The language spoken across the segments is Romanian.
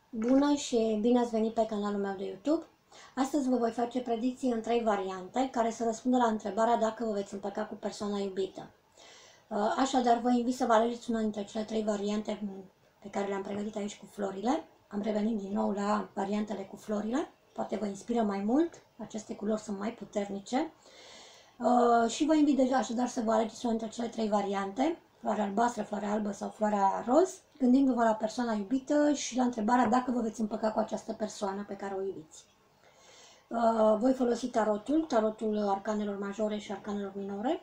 Bună și bine ați venit pe canalul meu de YouTube. Astăzi vă voi face predicții în 3 variante care să răspundă la întrebarea dacă vă veți împăca cu persoana iubită. Așadar, vă invit să vă alegeți una dintre cele 3 variante pe care le-am pregătit aici cu florile. Am revenit din nou la variantele cu florile. Poate vă inspiră mai mult, aceste culori sunt mai puternice. Și vă invit așadar să vă alegeți una dintre cele 3 variante, floarea albastră, floarea albă sau floarea roz, gândindu-vă la persoana iubită și la întrebarea dacă vă veți împăca cu această persoană pe care o iubiți. Voi folosi tarotul arcanelor majore și arcanelor minore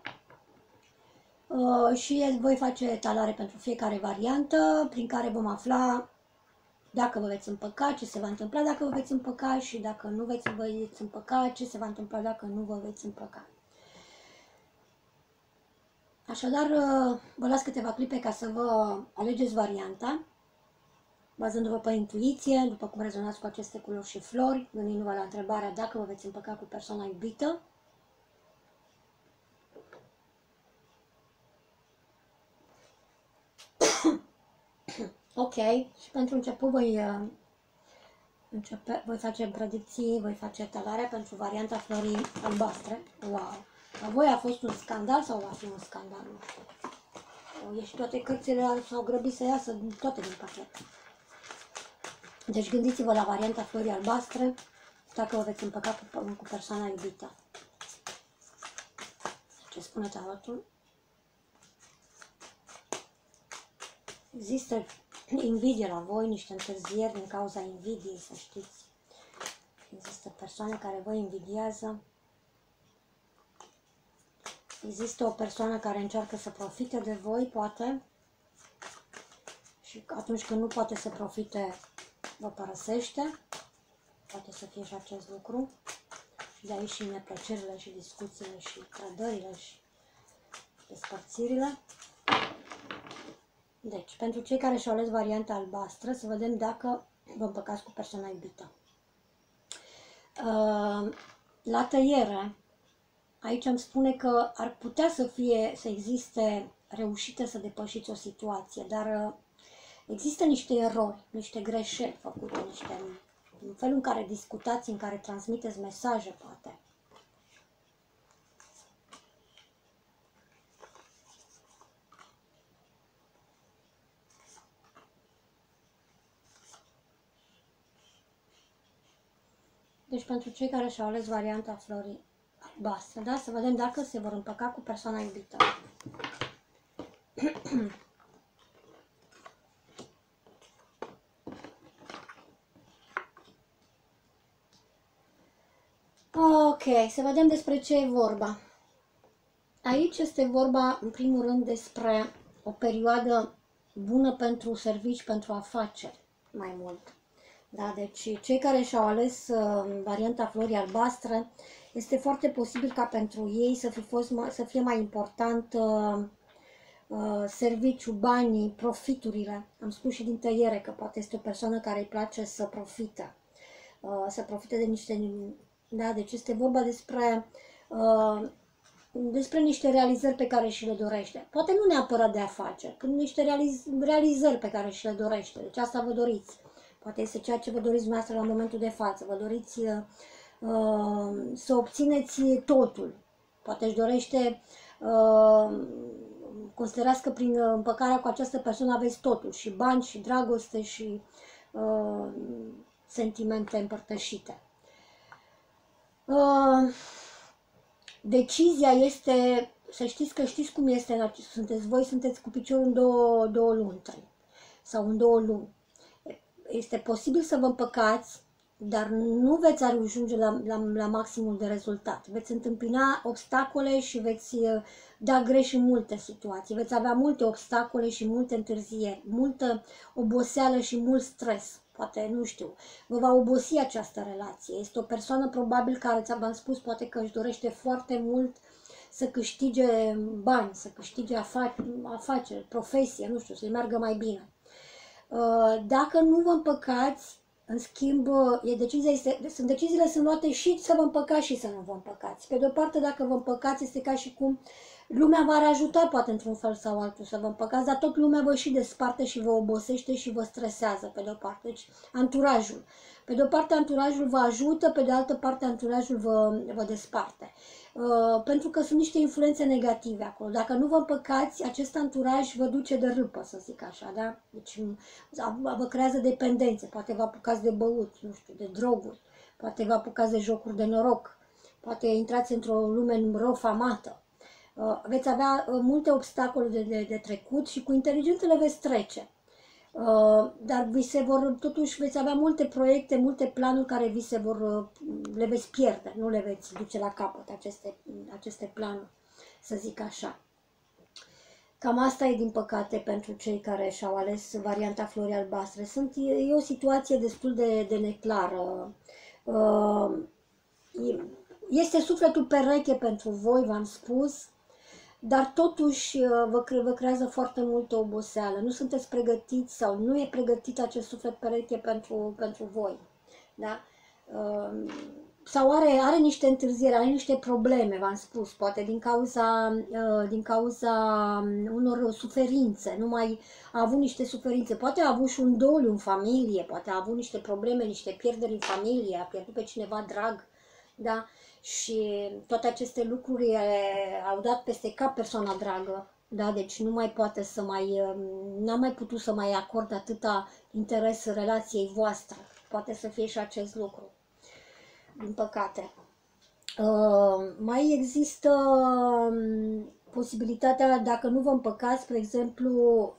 și voi face etalare pentru fiecare variantă, prin care vom afla dacă vă veți împăca, ce se va întâmpla dacă vă veți împăca și dacă nu veți împăca, ce se va întâmpla dacă nu vă veți împăca. Așadar, vă las câteva clipe ca să vă alegeți varianta, bazându-vă pe intuiție, după cum rezonați cu aceste culori și flori, gândindu-vă la întrebarea dacă vă veți împăca cu persoana iubită. Ok, și pentru început voi face predicții, voi face etalarea pentru varianta florii albastre. Wow! La voi a fost un scandal sau va fi un scandal? Nu știu. Și toate cărțile s-au grăbit să iasă toate din pachet. Deci gândiți-vă la varianta florii albastre, dacă vă veți împăca cu persoana iubită. Ce spune tarotul? Există invidie la voi, niște întârzieri din cauza invidiei, să știți. Există persoane care vă invidiază. Există o persoană care încearcă să profite de voi, poate. Și atunci când nu poate să profite, vă părăsește. Poate să fie și acest lucru. Și de aici și neplăcerile și discuțiile și trădările și despărțirile. Deci, pentru cei care și-au ales varianta albastră, să vedem dacă vă împăcați cu persoana iubită. La tăiere, aici îmi spune că ar putea să existe reușite să depășiți o situație, dar există niște erori, niște greșeli făcute, în felul în care discutați, în care transmiteți mesaje, poate. Deci pentru cei care și-au ales varianta florii albastre, da? Să vedem dacă se vor împăca cu persoana iubită. Ok, să vedem despre ce e vorba. Aici este vorba, în primul rând, despre o perioadă bună pentru servici, pentru afaceri, mai mult. Da, deci cei care și-au ales varianta florii albastre, este foarte posibil ca pentru ei să fie mai important serviciu, banii, profiturile. Am spus și din tăiere că poate este o persoană care îi place să profite. Să profite de niște... Da, deci este vorba despre niște realizări pe care și le dorește. Poate nu neapărat de afaceri, când niște realizări pe care și le dorește. Deci asta vă doriți. Poate este ceea ce vă doriți dumneavoastră la momentul de față. Vă doriți să obțineți totul. Poate își dorește, considerați că prin împăcarea cu această persoană aveți totul. Și bani, și dragoste, și sentimente împărtășite. Decizia este, să știți că știți cum este, sunteți cu piciorul în două luntri sau în 2 luni. Este posibil să vă împăcați, dar nu veți ajunge la maximul de rezultat. Veți întâmpina obstacole și veți da greș în multe situații. Veți avea multe obstacole și multe întârzieri, multă oboseală și mult stres. Poate, nu știu, vă va obosi această relație. Este o persoană probabil care, ți-am spus, poate că își dorește foarte mult să câștige bani, să câștige afaceri, profesie, nu știu, să-i meargă mai bine. Dacă nu vă împăcați, în schimb, deciziile sunt luate și să vă împăcați și să nu vă împăcați. Pe de o parte, dacă vă împăcați, este ca și cum Lumea v-ar ajuta poate într-un fel sau altul să vă împăcați, dar tot lumea vă și desparte și vă obosește și vă stresează pe de-o parte. Deci, anturajul. Pe de-o parte, anturajul vă ajută, pe de altă parte, anturajul vă desparte. Pentru că sunt niște influențe negative acolo. Dacă nu vă împăcați, acest anturaj vă duce de râpă, să zic așa, da? Deci vă creează dependențe, poate vă apucați de băut, nu știu, de droguri, poate vă apucați de jocuri de noroc, poate intrați într-o lume rău famată. Veți avea multe obstacole de trecut și cu inteligență le veți trece. Dar totuși veți avea multe proiecte, multe planuri care le veți pierde, nu le veți duce la capăt aceste planuri, să zic așa. Cam asta e din păcate pentru cei care și-au ales varianta florii albastre. E o situație destul de neclară. Este sufletul pereche pentru voi, v-am spus, dar totuși vă creează foarte multă oboseală. Nu sunteți pregătiți sau nu e pregătit acest suflet pereche pentru voi. Da? Sau are niște întârzieri, are niște probleme, v-am spus, poate din cauza unor suferințe, nu mai a avut niște suferințe, poate a avut și un doliu în familie, poate a avut niște probleme, niște pierderi în familie, a pierdut pe cineva drag, da? Și toate aceste lucruri au dat peste cap persoana dragă, da? Deci nu mai poate n-a mai putut să mai acorde atâta interes relației voastre, poate să fie și acest lucru. Din păcate. Mai există posibilitatea, dacă nu vă împăcați, spre exemplu,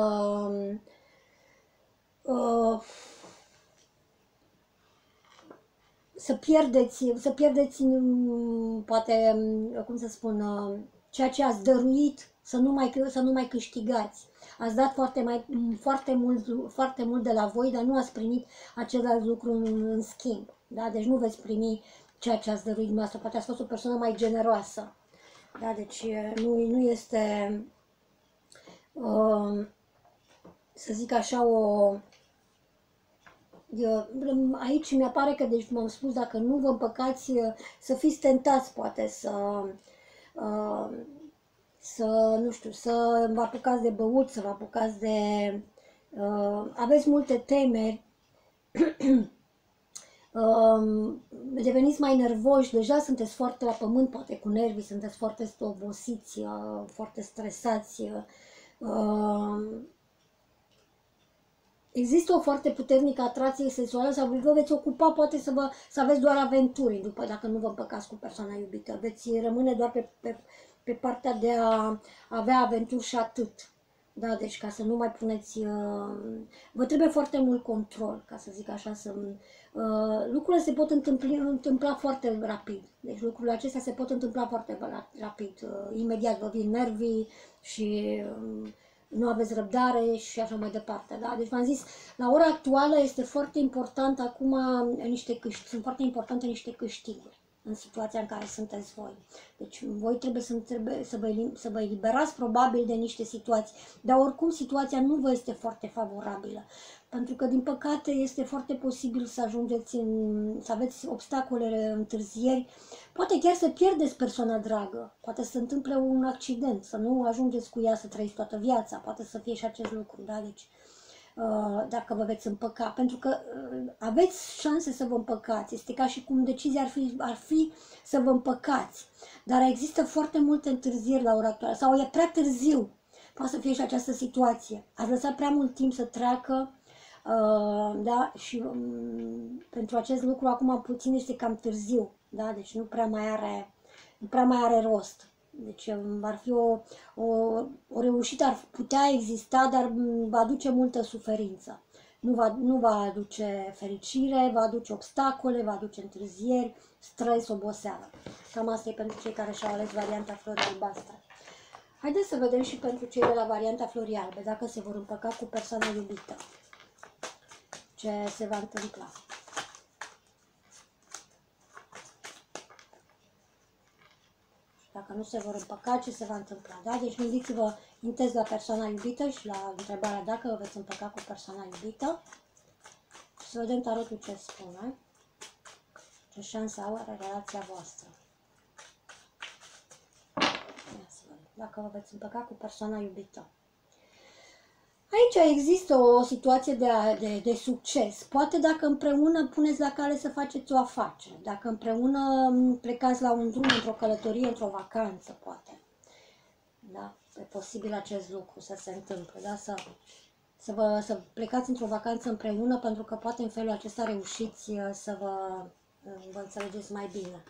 să pierdeți, poate, cum să spun, ceea ce ați dăruit, să nu mai câștigați. Ați dat foarte mult de la voi, dar nu ați primit același lucru în schimb. Da? Deci nu veți primi ceea ce ați dăruit dumneavoastră. Poate ați fost o persoană mai generoasă. Da? Deci nu este, să zic așa, aici mi-apare că, deci m-am spus, dacă nu vă împăcați, să fiți tentați, poate, nu știu, să vă apucați de băut, să vă apucați de... aveți multe temeri, deveniți mai nervoși, deja sunteți foarte la pământ, poate cu nervii, sunteți foarte obosiți, foarte stresați. Există o foarte puternică atracție sexuală sau vă veți ocupa, poate să aveți doar aventuri, dacă nu vă împăcați cu persoana iubită. Veți rămâne doar pe partea de a avea aventuri și atât. Da, deci ca să nu mai puneți... vă trebuie foarte mult control, ca să zic așa, lucrurile se pot întâmpla foarte rapid. Deci lucrurile acestea se pot întâmpla foarte rapid. Imediat vă vin nervii și nu aveți răbdare și așa mai departe. Da? Deci v-am zis, la ora actuală este foarte important acum sunt foarte importante niște câștiguri în situația în care sunteți voi. Deci voi trebuie să vă eliberați probabil de niște situații, dar oricum situația nu vă este foarte favorabilă. Pentru că, din păcate, este foarte posibil să să aveți obstacole, întârzieri, poate chiar să pierdeți persoana dragă, poate să se întâmple un accident, să nu ajungeți cu ea să trăiți toată viața, poate să fie și acest lucru, da? Deci, dacă vă veți împăca, pentru că aveți șanse să vă împăcați, este ca și cum decizia ar fi să vă împăcați, dar există foarte multe întârzieri la ora actuală, sau e prea târziu, poate să fie și această situație, ați lăsat prea mult timp să treacă, da? Și pentru acest lucru acum puțin este cam târziu, da? Deci nu prea mai are rost. Deci ar fi o reușită, ar putea exista, dar va aduce multă suferință. Nu va aduce fericire, va aduce obstacole, va aduce întârzieri, stres, oboseală. Cam asta e pentru cei care și-au ales varianta florii albastre. Haideți să vedem și pentru cei de la varianta florii albe, dacă se vor împăca cu persoana iubită. Ce se va întâmpla. Dacă nu se vor împăca, ce se va întâmpla? Da? Deci gândiți-vă intens la persoana iubită și la întrebarea dacă vă veți împăca cu persoana iubită. Și să vedem tarotul ce spune. Ce șanse are relația voastră. Ia să vedem. dacă vă veți împăca cu persoana iubită. Aici există o situație de succes. Poate dacă împreună puneți la cale să faceți o afacere, dacă împreună plecați la un drum, într-o călătorie, într-o vacanță, poate. Da? E posibil acest lucru să se întâmple, da? Să plecați într-o vacanță împreună, pentru că poate în felul acesta reușiți să vă înțelegeți mai bine.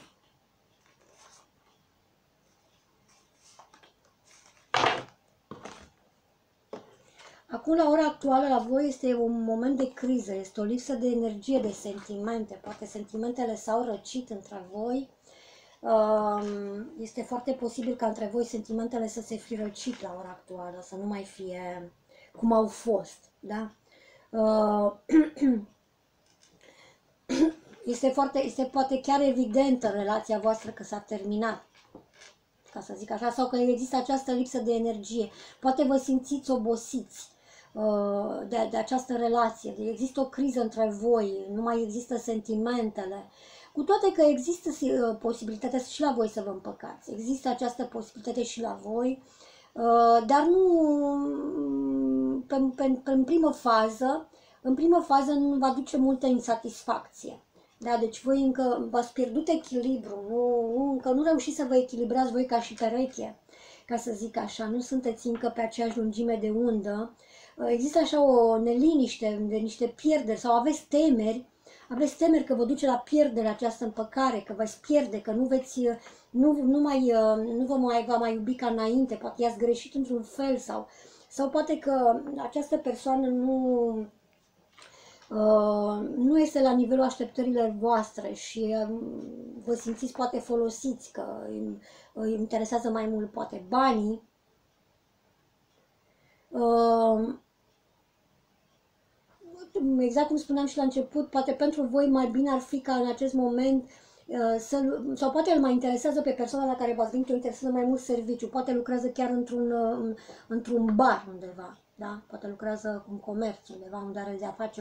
Acum, la ora actuală, la voi este un moment de criză, este o lipsă de energie, de sentimente. Poate sentimentele s-au răcit între voi. Este foarte posibil ca între voi sentimentele să se fi răcit la ora actuală, să nu mai fie cum au fost. Da? Este poate chiar evidentă relația voastră că s-a terminat, ca să zic așa, sau că există această lipsă de energie. Poate vă simțiți obosiți de această relație, există o criză între voi, nu mai există sentimentele, cu toate că există posibilitatea și la voi să vă împăcați, există această posibilitate și la voi, dar nu în primă fază nu vă aduce multă insatisfacție. Da, deci voi încă v-ați pierdut echilibru, încă nu reușiți să vă echilibrați voi ca și pereche, ca să zic așa, nu sunteți încă pe aceeași lungime de undă. Există așa o neliniște, de niște pierderi sau aveți temeri că vă duce la pierdere această împăcare, că veți pierde, că nu vă mai iubi ca înainte, poate i-ați greșit într-un fel sau poate că această persoană nu este la nivelul așteptărilor voastre și vă simțiți poate folosiți, că îi interesează mai mult poate banii. Exact cum spuneam și la început, poate pentru voi mai bine ar fi ca în acest moment sau poate îl mai interesează pe persoana la care v-ați gândit, o interesează mai mult serviciu, poate lucrează chiar într-un bar undeva, da? Poate lucrează în comerț undeva unde are de-a face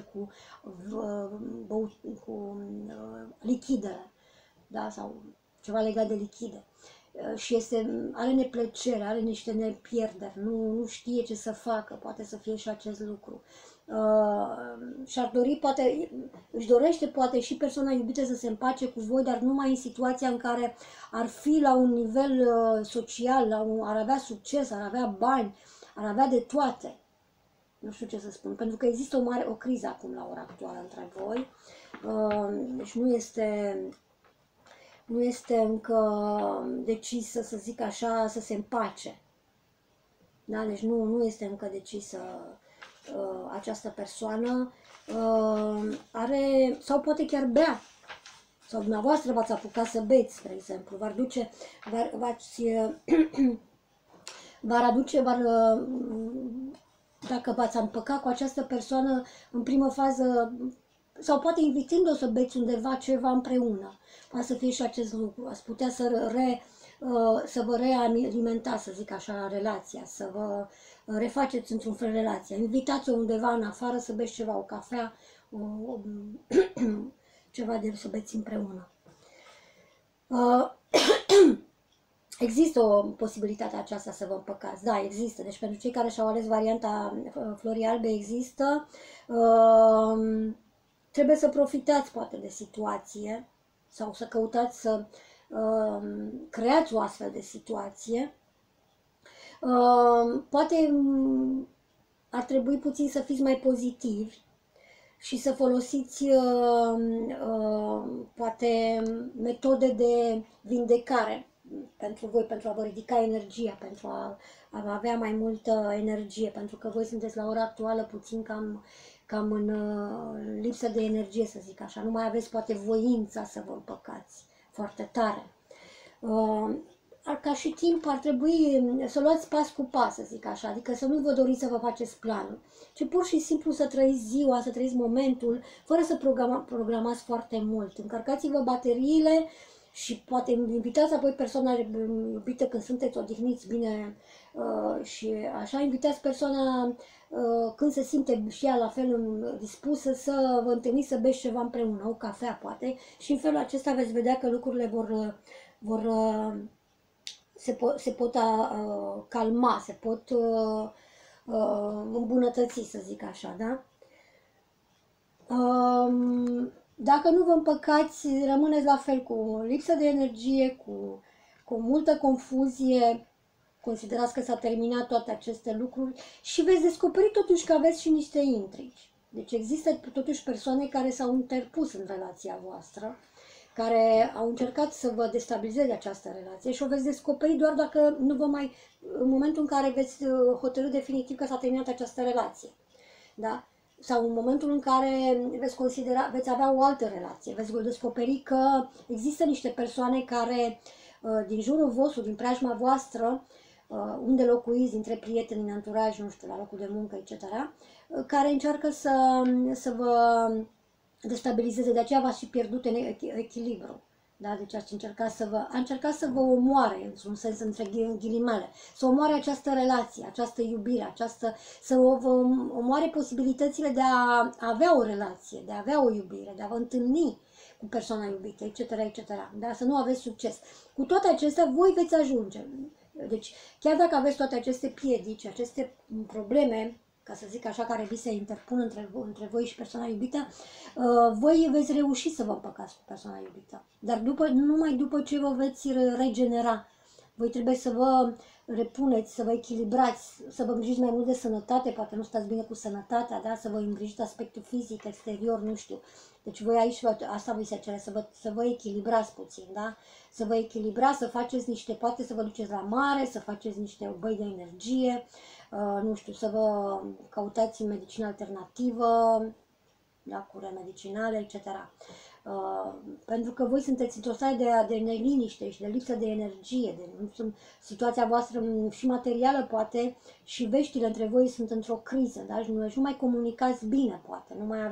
cu lichidele, da? Sau ceva legat de lichide. Și are neplăcere, are niște nepierderi, nu știe ce să facă, poate să fie și acest lucru. Și-ar dori, își dorește poate și persoana iubită să se împace cu voi, dar numai în situația în care ar fi la un nivel social, ar avea succes, ar avea bani, ar avea de toate. Nu știu ce să spun, pentru că există o criză acum la ora actuală între voi, deci nu este încă decisă, să zic așa, să se împace. Da? Deci nu este încă decisă această persoană, sau poate chiar bea, sau dumneavoastră v-ați apucat să beți, spre exemplu, dacă v-ați împăcat cu această persoană în primă fază, sau poate invitând-o să beți undeva ceva împreună, poate să fie și acest lucru, ați putea să vă realimentați, să zic așa, relația, să vă refaceți într-un fel relația. Invitați-o undeva în afară să beți ceva, o cafea, ceva de să beți împreună. Există o posibilitate aceasta să vă împăcați, da, există. Deci pentru cei care și-au ales varianta florii albe există. Trebuie să profitați poate de situație sau să căutați să creați o astfel de situație. Poate ar trebui puțin să fiți mai pozitivi și să folosiți poate metode de vindecare pentru voi, pentru a vă ridica energia, pentru a avea mai multă energie, pentru că voi sunteți la ora actuală puțin cam în lipsă de energie, să zic așa. Nu mai aveți poate voința să vă împăcați foarte tare. Ca și timp ar trebui să luați pas cu pas, să zic așa, adică să nu vă doriți să vă faceți planul, ci pur și simplu să trăiți ziua, să trăiți momentul, fără să programați foarte mult. Încărcați-vă bateriile și poate invitați apoi persoana iubită când sunteți odihniți bine și așa, invitați persoana când se simte și ea la fel dispusă să vă întâlniți să beți ceva împreună, o cafea poate, și în felul acesta veți vedea că lucrurile vor se pot calma, se pot îmbunătăți, să zic așa, da? Dacă nu vă împăcați, rămâneți la fel, cu lipsă de energie, cu multă confuzie, considerați că s-a terminat toate aceste lucruri și veți descoperi totuși că aveți și niște intrigi. Deci există totuși persoane care s-au interpus în relația voastră, care au încercat să vă destabilizeze această relație și o veți descoperi doar dacă nu vă mai, în momentul în care veți hotărâ definitiv că s-a terminat această relație. Da? Sau în momentul în care veți avea o altă relație, veți descoperi că există niște persoane care din jurul vostru, din preajma voastră, unde locuiți, dintre prieteni, în anturaj, nu știu, la locul de muncă, etc., care încearcă să vă destabilizeze, de aceea v-ați și pierdut în echilibru. Da? Deci a încercat să vă omoare, într-un sens, între ghilimele, să omoare această relație, această iubire, să vă omoare posibilitățile de a avea o relație, de a avea o iubire, de a vă întâlni cu persoana iubită, etc., etc., da? Să nu aveți succes. Cu toate acestea, voi veți ajunge. Deci, chiar dacă aveți toate aceste piedici, aceste probleme, ca să zic așa, care vi se interpun între voi și persoana iubită, voi veți reuși să vă împăcați cu persoana iubită. Dar numai după ce vă veți regenera. Voi trebuie să vă repuneți, să vă echilibrați, să vă îngrijiți mai mult de sănătate, poate nu stați bine cu sănătatea, da? Să vă îngrijiți aspectul fizic, exterior, nu știu. Deci voi aici, asta vi se cere, să vă echilibrați puțin, da? Să vă echilibrați, să faceți poate să vă duceți la mare, să faceți niște băi de energie, nu știu, să vă căutați medicină alternativă, da, cure medicinale, etc. Pentru că voi sunteți într-o stare de neliniște și de lipsă de energie, situația voastră și materială poate și veștile între voi sunt într-o criză, da? Și nu mai comunicați bine, poate,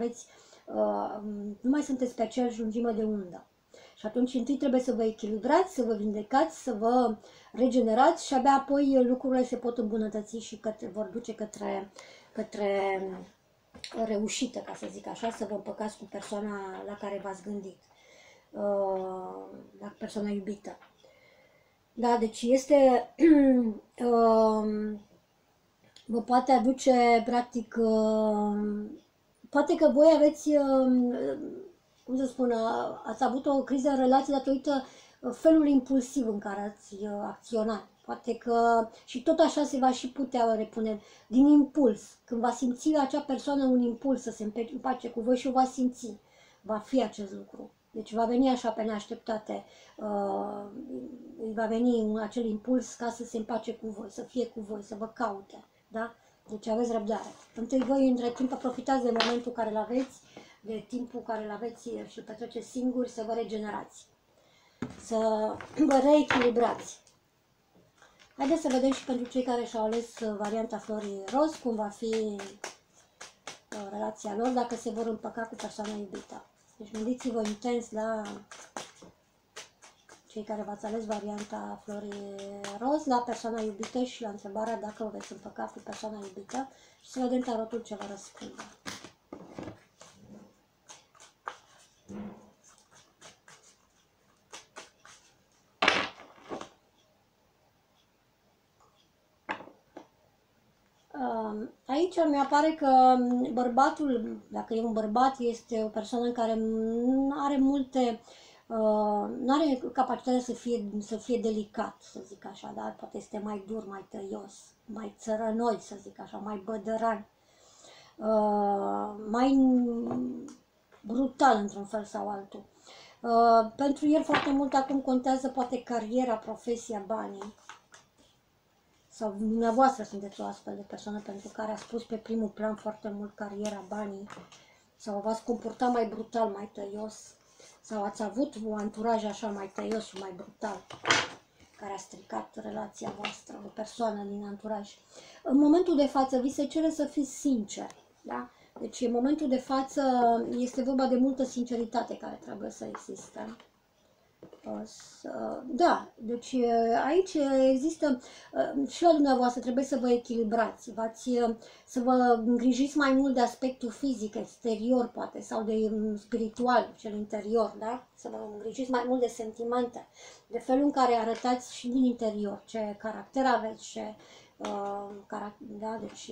nu mai sunteți pe aceeași lungime de undă. Și atunci întâi trebuie să vă echilibrați, să vă vindecați, să vă regenerați și abia apoi lucrurile se pot îmbunătăți și vor duce către reușită, ca să zic așa, să vă împăcați cu persoana la care v-ați gândit, la persoana iubită. Da, deci este, vă poate aduce, practic, poate că voi aveți, cum să spun, ați avut o criză în relație datorită felului impulsiv în care ați acționat. Poate că și tot așa se va și putea repune din impuls. Când va simți acea persoană un impuls să se împace cu voi și o va simți, va fi acest lucru. Deci va veni așa pe neașteptate, va veni acel impuls ca să se împace cu voi, să fie cu voi, să vă caute. Da? Deci aveți răbdare. Întâi voi, între timp, profitați de momentul care îl aveți, de timpul care îl aveți și îl petreceți singuri, să vă regenerați, să vă reechilibrați. Haideți să vedem și pentru cei care și-au ales varianta florii roz, cum va fi relația lor, dacă se vor împăca cu persoana iubită. Deci gândiți-vă intens la cei care v-ați ales varianta florii roz, la persoana iubită și la întrebarea dacă vă veți împăca cu persoana iubită și să vedem tarotul ce vă răspunde. Aici mi apare că bărbatul, dacă e un bărbat, este o persoană care nu are nu are capacitatea să fie delicat, să zic așa, dar poate este mai dur, mai tăios, mai țărănoi, să zic așa, mai bădăran, mai brutal într-un fel sau altul. Pentru el foarte mult acum contează poate cariera, profesia, banii. Sau dumneavoastră sunteți o astfel de persoană pentru care a spus pe primul plan foarte mult cariera, banii, sau v-ați comportat mai brutal, mai tăios, sau ați avut un anturaj așa mai tăios și mai brutal, care a stricat relația voastră, o persoană din anturaj. În momentul de față vi se cere să fiți sinceri, da? Deci în momentul de față este vorba de multă sinceritate care trebuie să existe. Da, deci aici există și la dumneavoastră trebuie să vă echilibrați, să vă îngrijiți mai mult de aspectul fizic, exterior poate, sau de spiritual, cel interior, da? Să vă îngrijiți mai mult de sentimente, de felul în care arătați și din interior, ce caracter aveți, da? Deci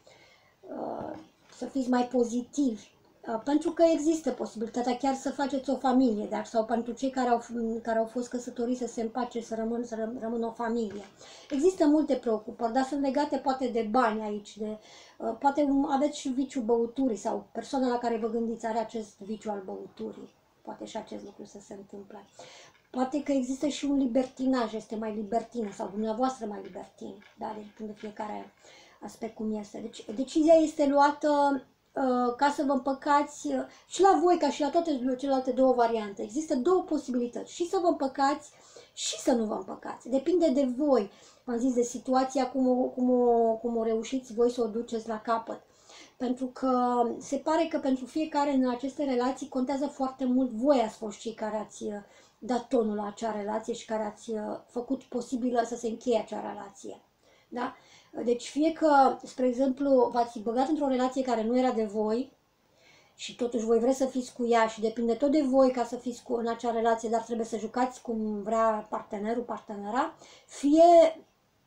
să fiți mai pozitivi. Pentru că există posibilitatea chiar să faceți o familie, dar sau pentru cei care au fost căsătoriți să se împace, să rămână o familie. Există multe preocupări, dar sunt legate poate de bani aici, poate aveți și viciul băuturii sau persoana la care vă gândiți are acest viciu al băuturii. Poate și acest lucru să se întâmple. Poate că există și un libertinaj, este mai libertină sau dumneavoastră mai libertin, da? Deci de fiecare aspect cum este. Deci decizia este luată ca să vă împăcați și la voi, ca și la toate celelalte două variante. Există două posibilități, și să vă împăcați și să nu vă împăcați. Depinde de voi, v-am zis, de situația, cum o reușiți voi să o duceți la capăt. Pentru că se pare că pentru fiecare în aceste relații contează foarte mult. Voi ați fost cei care ați dat tonul la acea relație și care ați făcut posibilă să se încheie acea relație. Da? Deci fie că, spre exemplu, v-ați băgat într-o relație care nu era de voi și totuși voi vreți să fiți cu ea și depinde tot de voi ca să fiți în acea relație, dar trebuie să jucați cum vrea partenerul, partenera, fie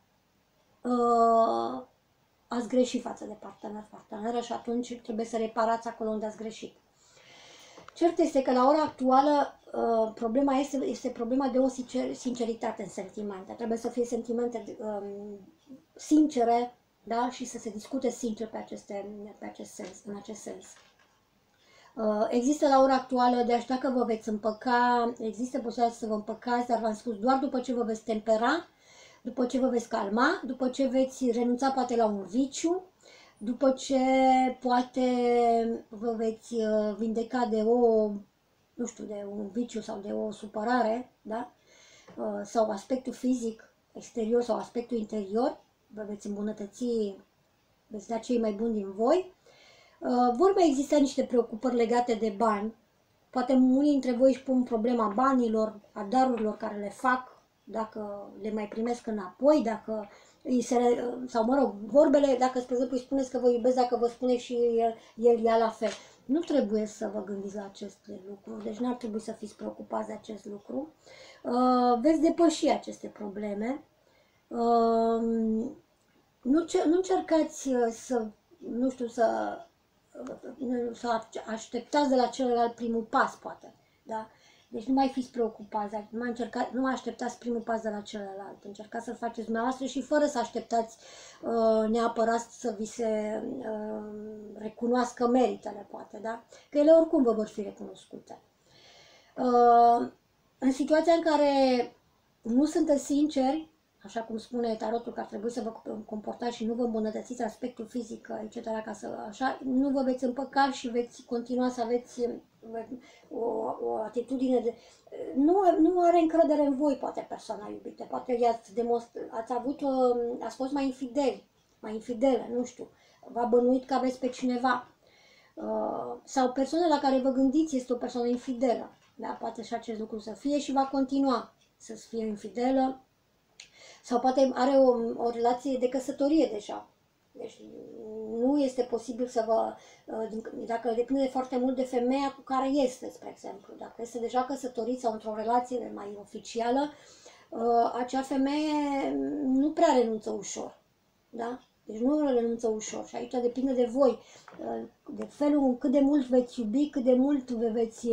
ați greșit față de parteneră și atunci trebuie să reparați acolo unde ați greșit. Cert este că la ora actuală problema este problema de o sinceritate în sentimente. Trebuie să fie sentimente sincere, da? Și să se discute sincer în acest sens. Există la ora actuală, deci dacă vă veți împăca, există posibilitatea să vă împăcați, dar v-am spus doar după ce vă veți tempera, după ce vă veți calma, după ce veți renunța poate la un viciu, după ce poate vă veți vindeca de nu știu, de un viciu sau de o supărare, da? Sau aspectul fizic exterior sau aspectul interior, vă veți îmbunătăți, veți da cei mai buni din voi. Vor mai exista niște preocupări legate de bani. Poate unii dintre voi își pun problema banilor, a darurilor care le fac, dacă le mai primesc înapoi, dacă sau mă rog, vorbele, dacă, spre exemplu, îi spuneți că vă iubesc, dacă vă spune și el ia la fel. Nu trebuie să vă gândiți la aceste lucruri, deci nu ar trebui să fiți preocupați de acest lucru. Veți depăși aceste probleme. Nu încercați nu știu, să așteptați de la celălalt primul pas, poate, da? Deci nu mai fiți preocupați, nu mai așteptați primul pas de la celălalt, încercați să-l faceți dumneavoastră și fără să așteptați neapărat să vi se recunoască meritele, poate, da? Că ele oricum vă vor fi recunoscute. În situația în care nu sunteți sinceri, așa cum spune tarotul că ar trebui să vă comportați și nu vă îmbunătățiți aspectul fizic, etc., așa, nu vă veți împăca și veți continua să aveți o atitudine de... Nu are încredere în voi, poate, persoana iubită, poate ați fost mai infidelă, nu știu, v-a bănuit că aveți pe cineva, sau persoana la care vă gândiți este o persoană infidelă, da? Poate și acest lucru să fie și va continua să fie infidelă, sau poate are o relație de căsătorie deja. Deci nu este posibil să dacă depinde foarte mult de femeia cu care este, spre exemplu. Dacă este deja căsătorit sau într-o relație mai oficială, acea femeie nu prea renunță ușor. Da? Deci nu renunță ușor și aici depinde de voi, de felul cât de mult veți iubi, cât de mult veți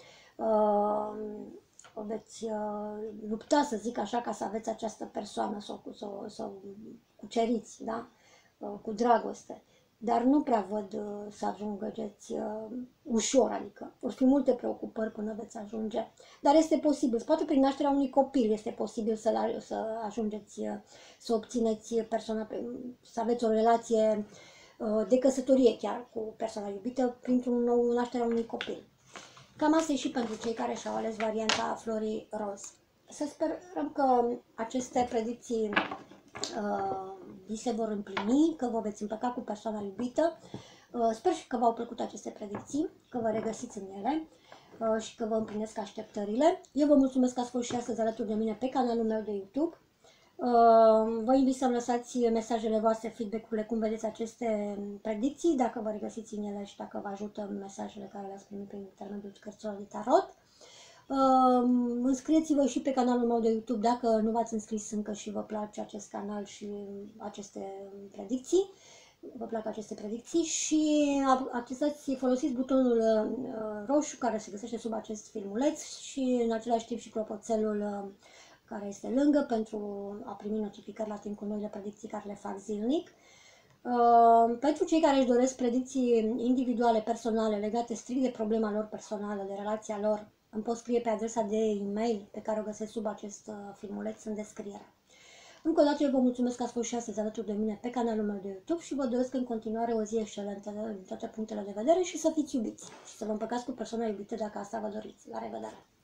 lupta, să zic așa, ca să aveți această persoană sau cuceriți, da? Cu dragoste. Dar nu prea văd să ajungeți ușor, adică vor fi multe preocupări până veți ajunge. Dar este posibil, poate prin nașterea unui copil este posibil să ajungeți, să obțineți să aveți o relație de căsătorie chiar cu persoana iubită printr-un nou nașterea unui copil. Cam asta e și pentru cei care și-au ales varianta florii roz. Să sperăm că aceste predicții vi se vor împlini, că vă veți împăca cu persoana iubită. Sper și că v-au plăcut aceste predicții, că vă regăsiți în ele. și că vă împlinesc așteptările. Eu vă mulțumesc că ați fost și astăzi alături de mine pe canalul meu de YouTube. Vă invit să-mi lăsați mesajele voastre, feedback-urile, cum vedeți aceste predicții, dacă vă regăsiți în ele și dacă vă ajută mesajele care le-ați primit prin intermediul cărților de tarot. Înscrieți-vă și pe canalul meu de YouTube dacă nu v-ați înscris încă și vă place acest canal și aceste predicții. Vă plac aceste predicții și folosiți butonul roșu care se găsește sub acest filmuleț și în același timp și clopoțelul care este lângă pentru a primi notificări la timp cu noile predicții care le fac zilnic. Pentru cei care își doresc predicții individuale, personale, legate strict de problema lor personală, de relația lor, îmi pot scrie pe adresa de e-mail pe care o găsesc sub acest filmuleț în descriere. Încă o dată eu vă mulțumesc că ați fost și astăzi alături de mine pe canalul meu de YouTube și vă doresc în continuare o zi excelentă din toate punctele de vedere și să fiți iubiți și să vă împăcați cu persoana iubită dacă asta vă doriți. La revedere!